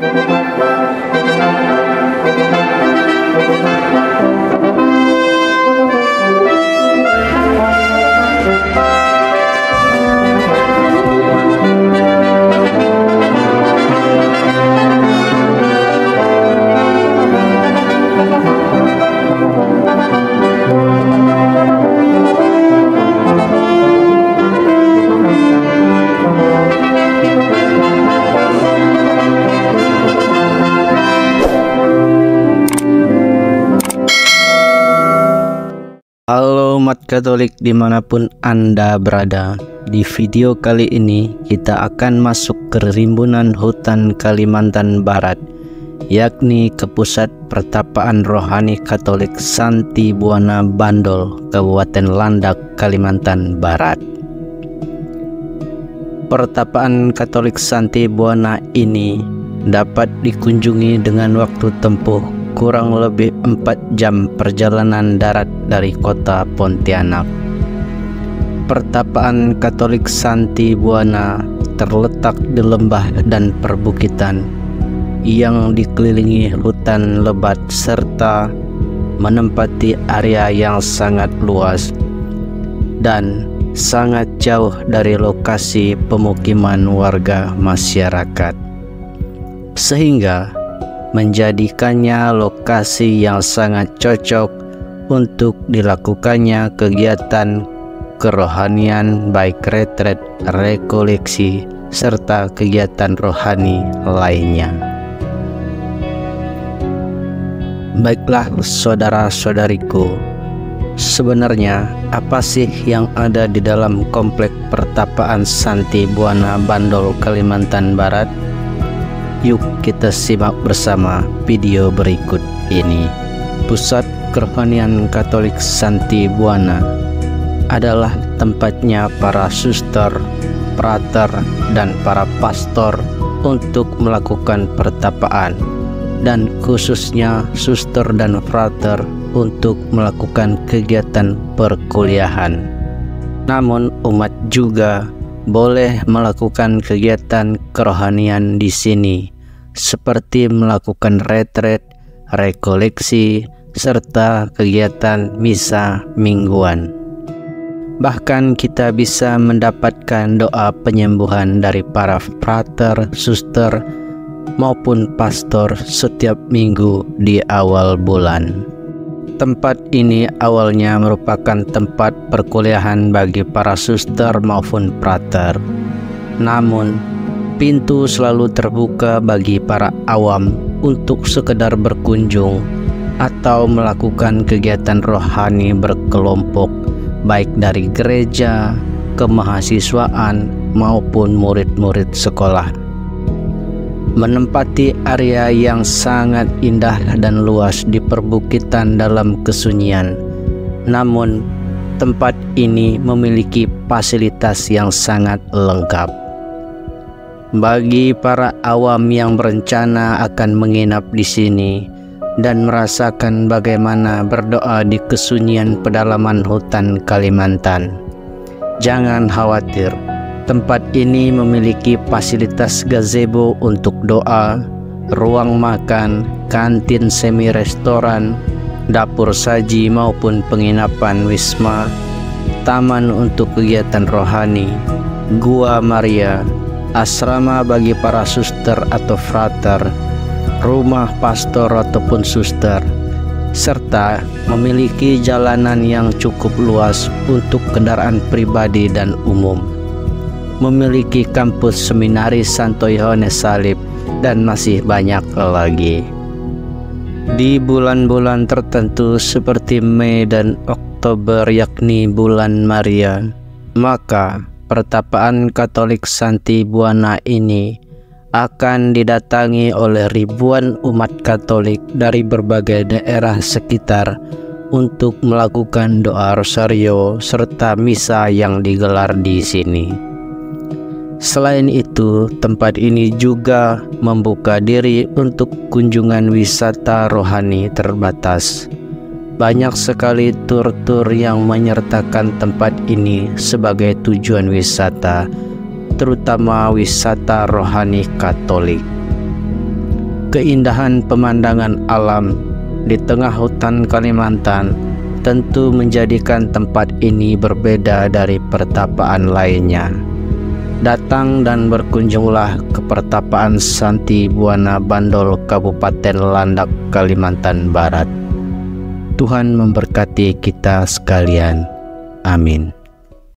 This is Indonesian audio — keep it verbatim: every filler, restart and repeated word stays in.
Halo umat Katolik dimanapun Anda berada. Di video kali ini kita akan masuk ke rimbunan hutan Kalimantan Barat, yakni ke pusat pertapaan rohani Katolik Santi Buana Bandol, Kabupaten Landak, Kalimantan Barat. Pertapaan Katolik Santi Buana ini dapat dikunjungi dengan waktu tempuh kurang lebih empat jam perjalanan darat dari kota Pontianak. Pertapaan Katolik Santi Buana terletak di lembah dan perbukitan yang dikelilingi hutan lebat serta menempati area yang sangat luas dan sangat jauh dari lokasi pemukiman warga masyarakat, sehingga menjadikannya lokasi yang sangat cocok untuk dilakukannya kegiatan kerohanian, baik retret, rekoleksi, serta kegiatan rohani lainnya. Baiklah saudara-saudariku, sebenarnya apa sih yang ada di dalam komplek pertapaan Santi Buana Bandol, Kalimantan Barat? Yuk kita simak bersama video berikut ini. Pusat kerohanian Katolik Santi Buana adalah tempatnya para suster, prater, dan para pastor untuk melakukan pertapaan, dan khususnya suster dan prater untuk melakukan kegiatan perkuliahan. Namun umat juga boleh melakukan kegiatan kerohanian di sini, seperti melakukan retret, rekoleksi, serta kegiatan misa mingguan. Bahkan kita bisa mendapatkan doa penyembuhan dari para prater, suster, maupun pastor setiap minggu di awal bulan. Tempat ini awalnya merupakan tempat perkuliahan bagi para suster maupun prater. Namun, pintu selalu terbuka bagi para awam untuk sekedar berkunjung atau melakukan kegiatan rohani berkelompok, baik dari gereja, kemahasiswaan, maupun murid-murid sekolah. Menempati area yang sangat indah dan luas di perbukitan dalam kesunyian. Namun, tempat ini memiliki fasilitas yang sangat lengkap. Bagi para awam yang berencana akan menginap di sini dan merasakan bagaimana berdoa di kesunyian pedalaman hutan Kalimantan, jangan khawatir. Tempat ini memiliki fasilitas gazebo untuk doa, ruang makan, kantin semi restoran, dapur saji maupun penginapan wisma, taman untuk kegiatan rohani, gua Maria, asrama bagi para suster atau frater, rumah pastor ataupun suster, serta memiliki jalanan yang cukup luas untuk kendaraan pribadi dan umum. Memiliki kampus seminaris Santo Yohanes Salib, dan masih banyak lagi. Di bulan-bulan tertentu seperti Mei dan Oktober, yakni bulan Maria, maka pertapaan Katolik Santi Buana ini akan didatangi oleh ribuan umat Katolik dari berbagai daerah sekitar untuk melakukan doa rosario serta misa yang digelar di sini. Selain itu, tempat ini juga membuka diri untuk kunjungan wisata rohani terbatas. Banyak sekali tur-tur yang menyertakan tempat ini sebagai tujuan wisata, terutama wisata rohani Katolik. Keindahan pemandangan alam di tengah hutan Kalimantan tentu menjadikan tempat ini berbeda dari pertapaan lainnya. Datang dan berkunjunglah ke pertapaan Santi Buana Bandol, Kabupaten Landak, Kalimantan Barat. Tuhan memberkati kita sekalian. Amin.